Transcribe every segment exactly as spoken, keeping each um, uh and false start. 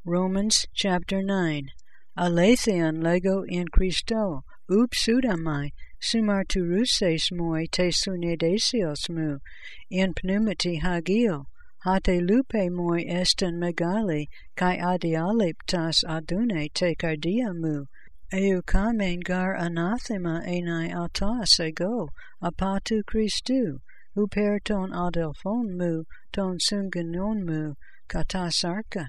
Romans chapter nine. Aletheon lego in Christo, up sudamai, sumarturuses moi te sunedesios mu, in pneumati hagio, hate lupe moi estin megali, kai adialeptas adune te cardia mu, eukamen gar anathema enai autas ego, apatu Christu, uper ton adelphon mu, ton sungenon mu, katasarka.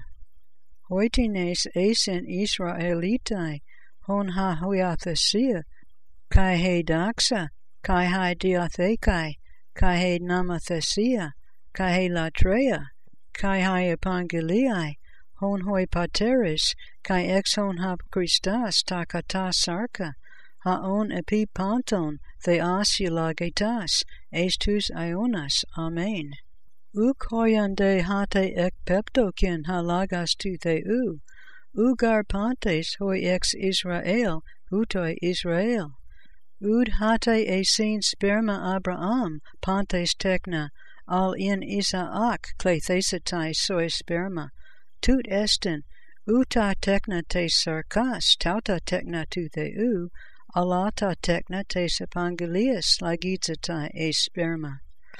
Hoitines eisen Israelitai, hon ha huiathesia, kai he daxa, kai he diathekai, kai he namathesia, kai he latrea, kai he epangeliai, hon hoi pateris, kai ex hon hap Christas ta katasarka, ha on epipanton, theas ilagetas, estus ionas, amen. Uk hoiande hate ek peptokin halagas tu theu, ugar pantes hoi ex Israel, utoi Israel. Ud hate esin sperma Abraham, pantes tekna, al in Isaac klethesetai soi sperma, tut estin, uta tekna te sarkas, tauta tekna tu theu, alata tekna te sepangelias lagitzatai e sperma.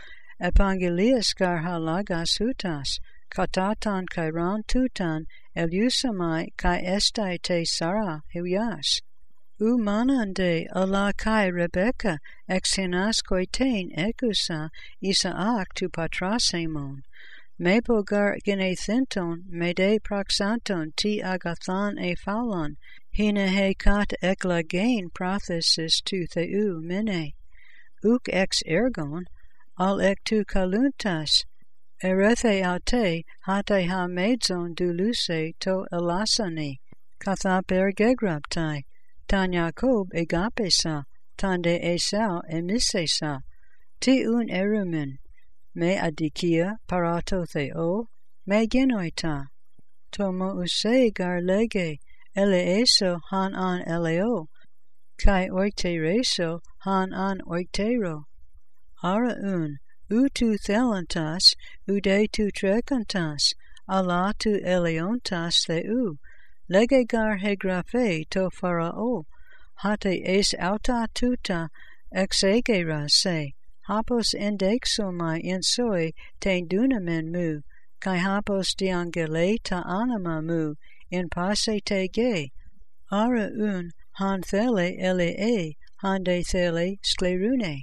Evangelias gar halagas hutas, katatan kairan tutan, eliusamai kai estai te sara huias. U manande ala kai Rebecca ex hinas koitain ekusa Isaac tu patrasemon. Mepo gar genethinton mede proxanton ti agathan e phalon, hina he kat eklagain prothesis tu theu mene. Uk ex ergon, al ek tu kaluntas, erethe aute, hate ha medzon duluse to elasani, kathaper gegraptai, tan Jacob egapesa, tan de Esau emisesa, ti un erumin, me adikia parato theo, me genoita, to mouse gar lege, eleeso han an eleo, kai oiktereso han an oiktero. Ara un, u tu thelantas, ude tu trekantas, ala tu eleontas theu, lege gar hegrafe to farao, hate es auta tuta exegera se, hapos endexomai insoi te dunamen mu, kai hapos diangele ta anima mu, in passe te ge, ara un, han thele elee, han de thele sklerune.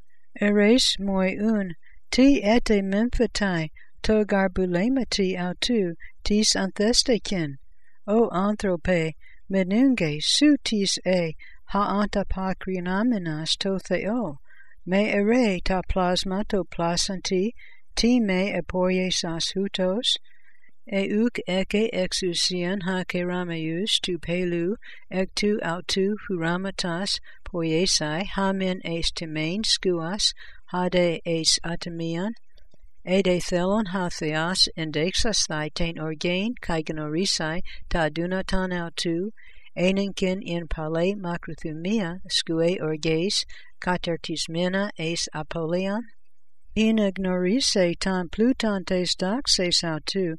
Eres moi un, ti ete memphatai, to garbulemati autu, tis anthestekin, o anthrope, menunge, su tis e, ha antapacrinominas to theo, me ere ta plasmato plasanti, ti me epoiesas hutos, e uk eke exusian ha kerameus tu pelu, ek tu autu huramatas, poiesai, ha min es timain skuas, hade es atamian, ede thelon ha theas indexas thai tain orgain, kai genorisai, ta dunatan autu, eninkin in pale macrothumia, skue orges, katertismina es apolian, in ignorise tan plutantes daxes autu,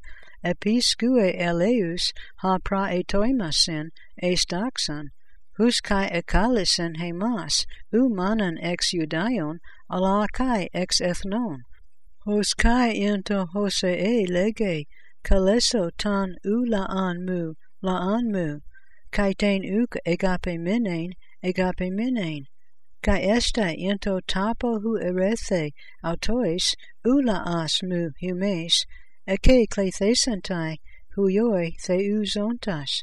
episkue eleus ha praetoimasin es daxan, hus kai ekalisen hemas, u manan ex Judaion, ala kai ex ethnon, hos kai into Hosea lege, kaleso tan u laan mu, laan mu, kai ten uk egape minen, egape minen, kai esta into tapo hu erethe, autois, u laas mu humes, eke klethesentai, huioi theu zontas.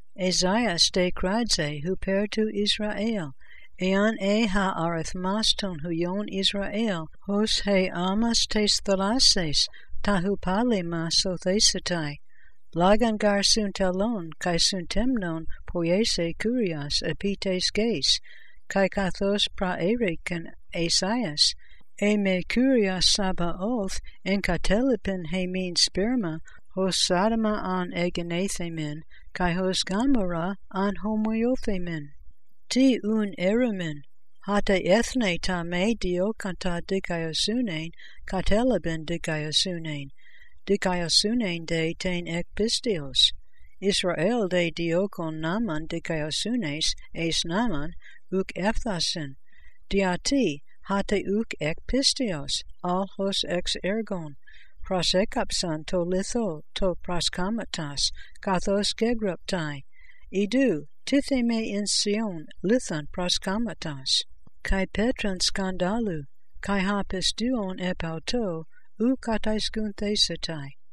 Esaias de kradze hu per tu Israel, ean e ha arithmaston huion Israel, hos he amas tes thalases, ta hu palema so thesetai, lagan gar suntelon, kai suntemnon poiese kurias epites ges, kai kathos praeriken Esaias, e me kurias sabaoth en katelipin he min sperma, hos sadama an egenethemin, kai hos gamora an homoiothemin. Ti un erumin, hate ethne ta me diokanta dikaiosunein, katelibin dikaiosunein, dikaiosunein de ten ek pistios, Israel de diokon naman dikaiosunes eis naman uk efthasin, diati hate uk ek pistios, al hos ex ergon, prosekapsan to litho to proskamatas, kathos gegruptai, idu, tithe me in Sion lithon proskamatas, kai petran skandalu, kai hapis duon epauto, u katais gunthesetai.